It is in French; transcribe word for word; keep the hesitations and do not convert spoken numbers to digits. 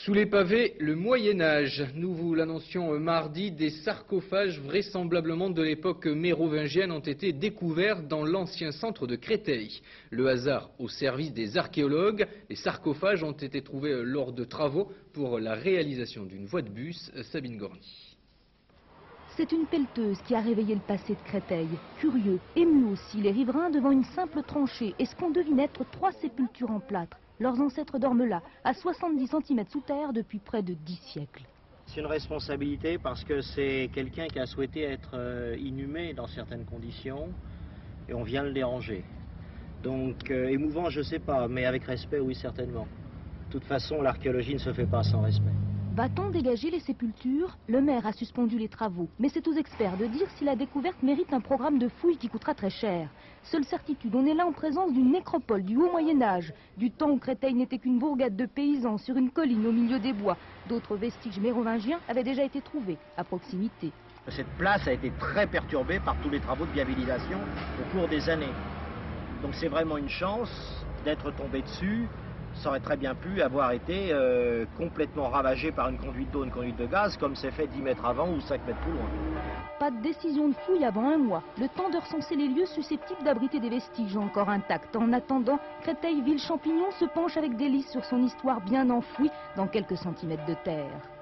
Sous les pavés, le Moyen-Âge. Nous vous l'annoncions mardi, des sarcophages vraisemblablement de l'époque mérovingienne ont été découverts dans l'ancien centre de Créteil. Le hasard au service des archéologues, les sarcophages ont été trouvés lors de travaux pour la réalisation d'une voie de bus. Sabine Gorny. C'est une pelleteuse qui a réveillé le passé de Créteil. Curieux, ému aussi, les riverains devant une simple tranchée et ce qu'on devine être trois sépultures en plâtre. Leurs ancêtres dorment là, à soixante-dix centimètres sous terre depuis près de dix siècles. C'est une responsabilité parce que c'est quelqu'un qui a souhaité être euh, inhumé dans certaines conditions et on vient le déranger. Donc euh, émouvant, je ne sais pas, mais avec respect, oui, certainement. De toute façon, l'archéologie ne se fait pas sans respect. Va-t-on dégager les sépultures? Le maire a suspendu les travaux, mais c'est aux experts de dire si la découverte mérite un programme de fouilles qui coûtera très cher. Seule certitude, on est là en présence d'une nécropole du haut Moyen-Âge, du temps où Créteil n'était qu'une bourgade de paysans sur une colline au milieu des bois. D'autres vestiges mérovingiens avaient déjà été trouvés à proximité. Cette place a été très perturbée par tous les travaux de viabilisation au cours des années. Donc c'est vraiment une chance d'être tombé dessus. Ça aurait très bien pu avoir été euh, complètement ravagé par une conduite d'eau, une conduite de gaz, comme c'est fait dix mètres avant ou cinq mètres plus loin. Pas de décision de fouille avant un mois. Le temps de recenser les lieux susceptibles d'abriter des vestiges encore intacts. En attendant, Créteil Ville Champignon se penche avec délice sur son histoire bien enfouie dans quelques centimètres de terre.